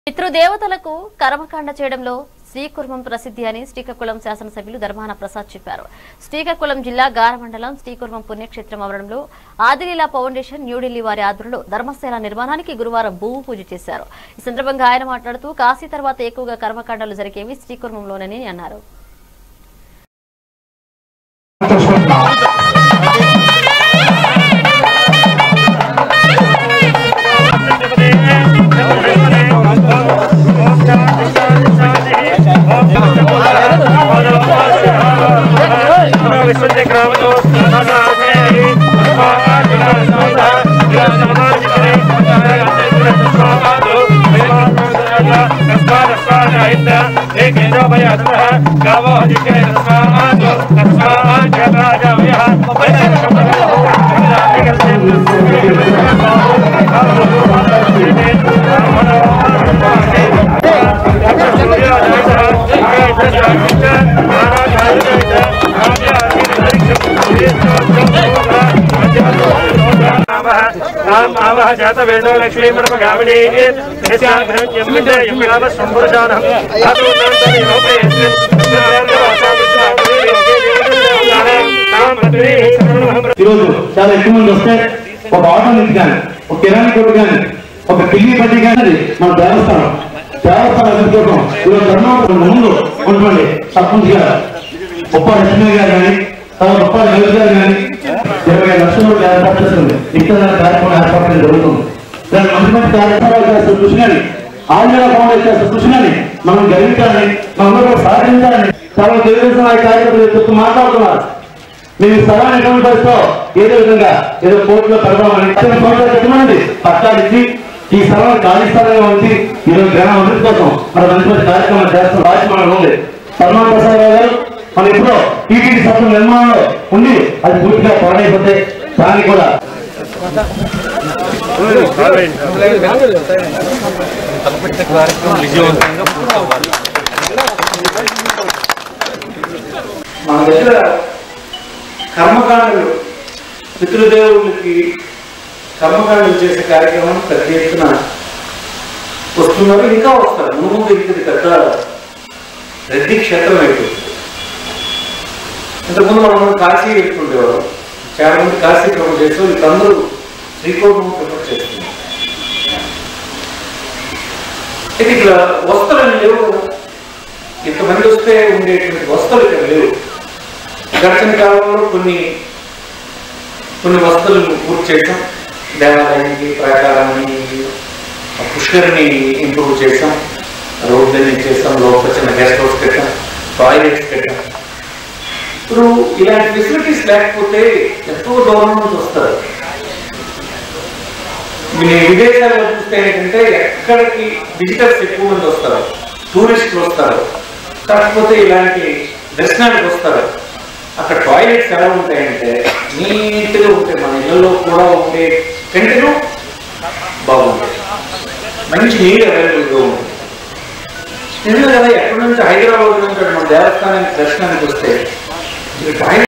పితృదేవతలకు కర్మకాండ చేయడంలో శ్రీకుర్మం ప్రసిద్ధి అని శ్రీకాకుళం శాసనసభ్యులు ధర్మాన ప్రసాద్ చెప్పారు. శ్రీకాకుళం జిల్లా గార మండలం శ్రీకుర్మం పుణ్యక్షేత్రం ఆవరణలో ఆదిలీలా ఫౌండేషన్ న్యూఢిల్లీ వారి ఆధ్వర్యంలో ధర్మశాల నిర్మాణానికి గురువారం భూమి పూజ చేశారు. ఈ సందర్భంగా ఆయన మాట్లాడుతూ కాశీ తర్వాత ఎక్కువగా కర్మకాండాలు జరిగేవి శ్రీకుర్మంలోనని అన్నారు. जात वेदो लक्ष्मी गावणी చాలా ఎక్కువ మంది వస్తే ఒక ఆటో నుంచి కానీ ఒక కిరాణా కొట్టు కానీ ఒక పిల్లి పట్టి కానీ మన దేవస్థానం ఎదుర్కోవడం ఈరోజు ధర్మం ముందు ఉంటుంది. సర్పంచ్ గారు ఉప్ప లక్ష్మి గారు కానీ ఉప్ప రవి గారు కానీ 20 లక్షల ఏర్పాటు చేస్తుంది. ఇక్కడ కార్యక్రమం ఏర్పాటు చేయడం జరుగుతుంది. దాని మంచి మంచి కార్యక్రమాలు చేస్తున్న కృష్ణని ఆంధ్ర ఫౌండేషన్ చేస్తున్న కృష్ణని మనం గర్వించాలని మనందరూ సాధించాలని చాలా తెలుగుదేశం ఆ కార్యక్రమాలు చెప్తూ మాట్లాడుతున్నారు. మేము స్థలాన్ని ఎటువంటి పరిస్థితిలో ఏదో విధంగా ఏదో కోర్టులో పెడదామని చెప్పమండి పట్టాలిచ్చి ఈ స్థలాన్ని ఖాళీ స్థలంగా ఉంచి ఈరోజు గ్రామ అభివృద్ధి కోసం మన మంచి మంచి కార్యక్రమాలు చేస్తున్న రాజ్యం మనకు ఉంది. ధర్మాన ప్రసాద్ గారు మన ఇప్పుడు టీటీడీ సభ నిర్మాణంలో ఉండి అది పూర్తిగా పాడైపోతే దాన్ని కూడా మన దగ్గర కర్మకాండలు పితృదేవులకి కర్మకాండలు చేసే కార్యక్రమం పెద్ద ఎత్తున వస్తున్నారు. ఇంకా వస్తారు. ముందు ఇది పెద్ద రెడ్డి క్షేత్రం అయిపోతుంది. ఇంతకుముందు మనం కాశీ పెట్టుకుంటేవారు. చాలా మంది కాశీ ప్రమోట్ చేస్తూ వీళ్ళందరూ శ్రీకోటం ప్రమోట్ చేస్తున్నారు. ఇది ఇక్కడ వస్తువులు లేవు. ఇంతమంది వస్తే ఉండేటువంటి వస్తువులు ఇక్కడ లేవు. గడిచిన కాలంలో కొన్ని వస్తువులను పూర్తి చేసాం. దేవాలయానికి ప్రాకారాన్ని పుష్కరిని ఇంప్రూవ్ చేసాం. రోడ్లని చేసాం. లోపల చిన్న గెస్ట్ హౌస్ పెట్టాం. టాయిలెట్స్ పెట్టాం. ఇప్పుడు ఇలాంటి ఫెసిలిటీస్ లేకపోతే ఎక్కువ దూరం నుంచి వస్తారు. విదేశాల్లో చూస్తే ఏంటంటే ఎక్కడికి విజిటర్స్ ఎక్కువ మంది వస్తారు, టూరిస్టులు వస్తారు. కాకపోతే ఇలాంటి దర్శనానికి వస్తారు. అక్కడ టాయిలెట్స్ ఎలా ఉంటాయంటే నీట్గా ఉంటాయి. మన ఇళ్లలో కూడా ఉండే కంటెను బాగుంటాయి. మంచి నీరు అవైలబుల్గా ఉంటుంది. నిజంగా కదా ఎక్కడి నుంచి హైదరాబాద్ నుంచి మన దేవస్థానానికి దర్శనానికి వస్తే